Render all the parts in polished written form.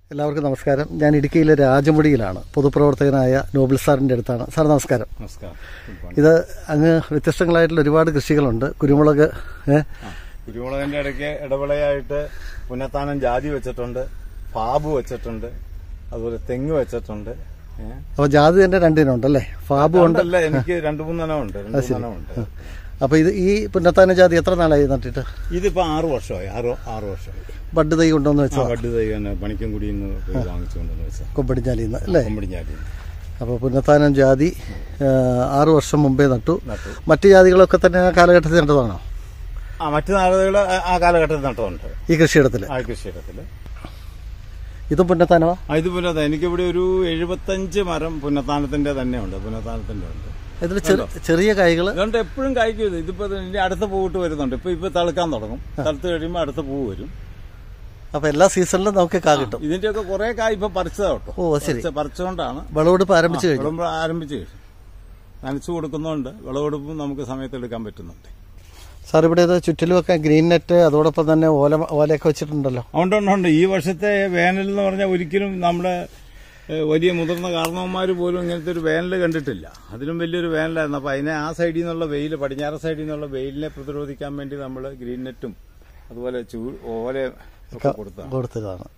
എല്ലാവർക്കും നമസ്കാരം. ഞാൻ ഇടുക്കിയിലെ രാജമുടിയിലാണ്. പൊതുപ്രവർത്തകനായ നോബിൾ സാറിൻ്റെ അടുത്താണ്. സാർ നമസ്കാരം. ഇത് അങ്ങ് വ്യത്യസ്തങ്ങളായിട്ടുള്ള ഒരുപാട് കൃഷികളുണ്ട്. കുരുമുളക്, കുരുമുളകിന്റെ ഇടയ്ക്ക് ഇടവിളയായിട്ട് പുന്നത്താനം ജാതി വെച്ചിട്ടുണ്ട്, ഫാബ് വെച്ചിട്ടുണ്ട്, അതുപോലെ തെങ്ങ് വെച്ചിട്ടുണ്ട്. അപ്പൊ ജാതി തന്നെ രണ്ടിനുണ്ടല്ലേ? ഫാബും ഉണ്ടല്ലേ? എനിക്ക് രണ്ടു മൂന്നെണ്ണമുണ്ട്. അപ്പൊ ഇത് ഈ പുന്നത്താനം ജാതി എത്ര നാളായി നട്ടിട്ട്? ഇതിപ്പോ 6 വർഷമായി. 6 വർഷമായി. ബഡ് തൈ കൊണ്ടുവന്ന് വെച്ചാൽ? ബഡ് തൈ തന്നെ പണിക്കൻകുടിയിൽ നിന്ന് വാങ്ങിച്ചുകൊണ്ടെന്ന് വെച്ചാൽ, കൊമ്പടിഞ്ഞാലിയിൽ നിന്ന് അല്ലേ? കൊമ്പടിഞ്ഞാലിയിൽ. അപ്പൊ പുന്നത്താനം ജാതി 6 വർഷം മുമ്പേ നട്ടു. മറ്റു ജാതികളൊക്കെ തന്നെ ആ കാലഘട്ടത്തിൽ നട്ടതാണോ? മറ്റു നാളുകൾ ആ കാലഘട്ടത്തിൽ നട്ടതുണ്ട് ഈ കൃഷിയിടത്തില്. ഇത് പുന്നത്താനമാ? ഇത് പുന്നത്താനം. എനിക്കിവിടെ ഒരു 75 മരം പുന്നത്താനത്തിന്റെ തന്നെ ഉണ്ട്. പുന്നത്താനത്തിന്റെ ഉണ്ട്. ഇതിൽ ചെറിയ കായ്കൾ അതുകൊണ്ട് എപ്പോഴും കായ്ക്കും. ഇതിപ്പോ ഇതിന്റെ അടുത്ത പൂവിട്ട് വരുന്നുണ്ട്. ഇപ്പൊ തളുക്കാൻ തുടങ്ങും. തളുത്ത് കഴിയുമ്പോൾ അടുത്ത പൂ വരും. അപ്പൊ എല്ലാ സീസണിലും നമുക്ക് കാ കിട്ടും. ഇതിന്റെയൊക്കെ കുറെ കായ് ഇപ്പൊ പറിച്ചതാ കേട്ടോ. ഓ ശരി. പറിച്ചുകൊണ്ടാണ് വിളവെടുപ്പ് ആരംഭിച്ചു കഴിഞ്ഞു. ആരംഭിച്ചു കഴിഞ്ഞു. നനച്ചു കൊടുക്കുന്നുണ്ട്. വിളവെടുപ്പും നമുക്ക് സമയത്ത് എടുക്കാൻ പറ്റുന്നുണ്ട്. സാർ ഇവിടെ ഇത് ചുറ്റിലുമൊക്കെ ഗ്രീൻ നെറ്റ്, അതോടൊപ്പം തന്നെ ഓലയൊക്കെ വെച്ചിട്ടുണ്ടല്ലോ. ഉണ്ട്. ഈ വർഷത്തെ വേനൽ എന്ന് പറഞ്ഞാൽ ഒരിക്കലും നമ്മുടെ വലിയ മുതിർന്ന കാരണവന്മാർ പോലും ഇങ്ങനത്തെ ഒരു വേനൽ കണ്ടിട്ടില്ല. അതിലും വലിയൊരു വേനലായിരുന്നു. അപ്പൊ അതിനെ ആ സൈഡിൽ നിന്നുള്ള വെയിൽ, പടിഞ്ഞാറ് സൈഡിൽ നിന്നുള്ള വെയിലിനെ പ്രതിരോധിക്കാൻ വേണ്ടി നമ്മൾ ഗ്രീൻ നെറ്റും അതുപോലെ ഓല കൊടുത്തതാണ്.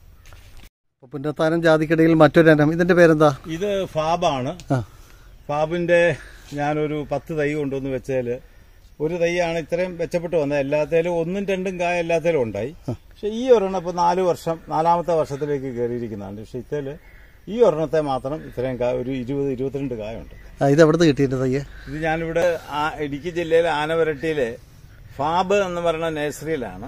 പുന്നത്താനം ജാതിക്കിടയിൽ മറ്റൊരെണ്ണം, ഇതിന്റെ പേരെന്താ? ഇത് ഫാബാണ്. ഫാബിന്റെ ഞാനൊരു 10 തൈ കൊണ്ടുവന്ന് വെച്ചാല് ഒരു തൈയാണ് ഇത്രയും മെച്ചപ്പെട്ട് വന്നത്. എല്ലാത്തേലും 1ഉം 2ഉം കായ എല്ലാത്തേലും ഉണ്ടായി. പക്ഷെ ഈ ഒരെണ്ണം ഇപ്പൊ 4 വർഷത്തിലേക്ക് കയറിയിരിക്കുന്നതാണ്. പക്ഷെ ഇത്തേല് ഈ ഒരെണ്ണത്തെ മാത്രം ഇത്രയും ഒരു 20-22 കായുണ്ട്. ഇത് എവിടെ കിട്ടിയിട്ട് തയ്യ? ഇത് ഞാനിവിടെ ഇടുക്കി ജില്ലയിലെ ആനവരട്ടിയിലെ ഫാബ് എന്ന് പറയുന്ന നഴ്സറിയിലാണ്.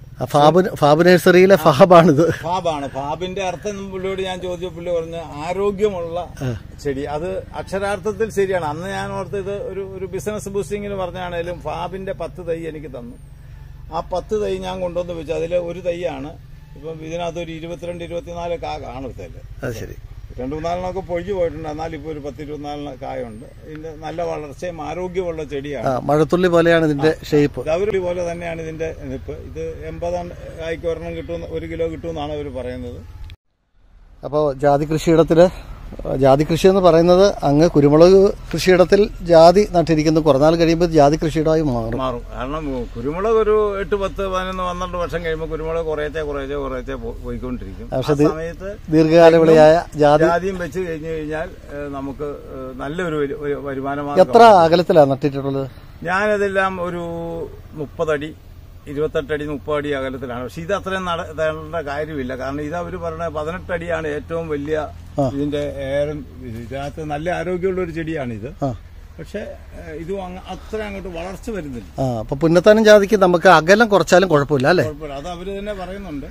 ഫാബ് നഴ്സറിയിലെ ഫാബാണിത്. ഫാബാണ്. ഫാബിന്റെ അർത്ഥം പുള്ളിയോട് ഞാൻ ചോദിച്ചു. പുള്ളി പറഞ്ഞ ആരോഗ്യമുള്ള ചെടി. അത് അക്ഷരാർത്ഥത്തിൽ ശരിയാണ്. അന്ന് ഞാൻ ഓർത്ത് ഇത് ഒരു ബിസിനസ് ബൂസ്റ്റിങ്ങിന് പറഞ്ഞാണേലും ഫാബിന്റെ 10 തൈ എനിക്ക് തന്നു. ആ 10 തൈ ഞാൻ കൊണ്ടുവന്ന് വെച്ചു. അതിൽ ഒരു തൈയാണ് ഇപ്പം ഇതിനകത്ത് ഒരു 22-24 കാ കാണത്തില്ല. ശരി. 2-3 പൊഴിഞ്ഞു പോയിട്ടുണ്ട്. എന്നാലും ഇപ്പൊ ഒരു 10-24 കായുണ്ട്. ഇതിന്റെ നല്ല വളർച്ചയും ആരോഗ്യമുള്ള ചെടിയാണ്. മഴത്തുള്ളി പോലെയാണ് ഇതിന്റെ ഷേപ്പ്. ദൗർലി പോലെ തന്നെയാണ് ഇതിന്റെ നിപ്പ്. ഇത് 80 കായ്ക്ക് ഒരെണ്ണം കിട്ടും, 1 കിലോ കിട്ടുമെന്നാണ് അവർ പറയുന്നത്. അപ്പോൾ ജാതി കൃഷിയിടത്തില്, ജാതി കൃഷി എന്ന് പറയുന്നത് അങ്ങ് കുരുമുളക് കൃഷിയിടത്തിൽ ജാതി നട്ടിരിക്കുന്നു. കുറഞ്ഞാൽ കഴിയുമ്പോൾ ജാതി കൃഷിയിടമായി മാറും. കാരണം കുരുമുളക് ഒരു 8, 10, 11, 12 വർഷം കഴിയുമ്പോൾ കുരുമുളക് കുറേശ്ശെ പോയിക്കൊണ്ടിരിക്കും. സമയത്ത് ദീർഘകാല വിളയായ ജാതിയും വെച്ച് കഴിഞ്ഞു കഴിഞ്ഞാൽ നമുക്ക് നല്ലൊരു വരുമാനമാണ്. എത്ര അകലത്തിലാണ് നട്ടിട്ടുള്ളത്? ഞാനതെല്ലാം ഒരു 30 അടി, 28 അടി, 30 അടി അകലത്തിലാണ്. പക്ഷെ ഇത് അത്രയും നടത്തേണ്ട കാര്യമില്ല. കാരണം ഇത് അവര് പറഞ്ഞ 18 അടിയാണ് ഏറ്റവും വലിയ ഇതിന്റെ ഇതിനകത്ത് നല്ല ആരോഗ്യമുള്ള ഒരു ചെടിയാണിത്. പക്ഷെ ഇത് അത്ര അങ്ങോട്ട് വളർച്ച വരുന്നില്ല. അപ്പൊ പുന്നത്താനം ജാതിക്ക് നമുക്ക് അകലം കുറച്ചാലും കുഴപ്പമില്ല അല്ലേ? അത് അവര് തന്നെ പറയുന്നുണ്ട്.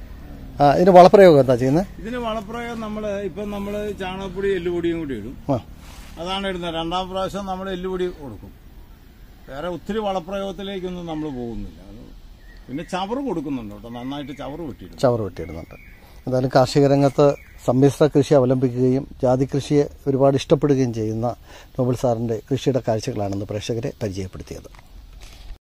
ഇതിന് വളപ്രയോഗം എന്താ ചെയ്യുന്നത്? ഇതിന് വളപ്രയോഗം നമ്മള് ചാണകപ്പൊടി, എല്ലുപൊടിയും കൂടി ഇടും. അതാണ് ഇടുന്നത്. 2ാം പ്രാവശ്യം നമ്മൾ എല്ലുപൊടി കൊടുക്കും. വേറെ ഒത്തിരി വളപ്രയോഗത്തിലേക്കൊന്നും നമ്മൾ പോകുന്നില്ല. പിന്നെ ചവറ് കൊടുക്കുന്നുണ്ട് കേട്ടോ. നന്നായിട്ട് ചവറ് വെട്ടിയിടുന്നുണ്ട്. എന്തായാലും കാർഷിക രംഗത്ത് സമ്മിശ്ര കൃഷി അവലംബിക്കുകയും ജാതി കൃഷിയെ ഒരുപാട് ഇഷ്ടപ്പെടുകയും ചെയ്യുന്ന നോബിൾ സാറിന്റെ കൃഷിയുടെ കാഴ്ചകളാണെന്ന് പ്രേക്ഷകരെ പരിചയപ്പെടുത്തിയത്.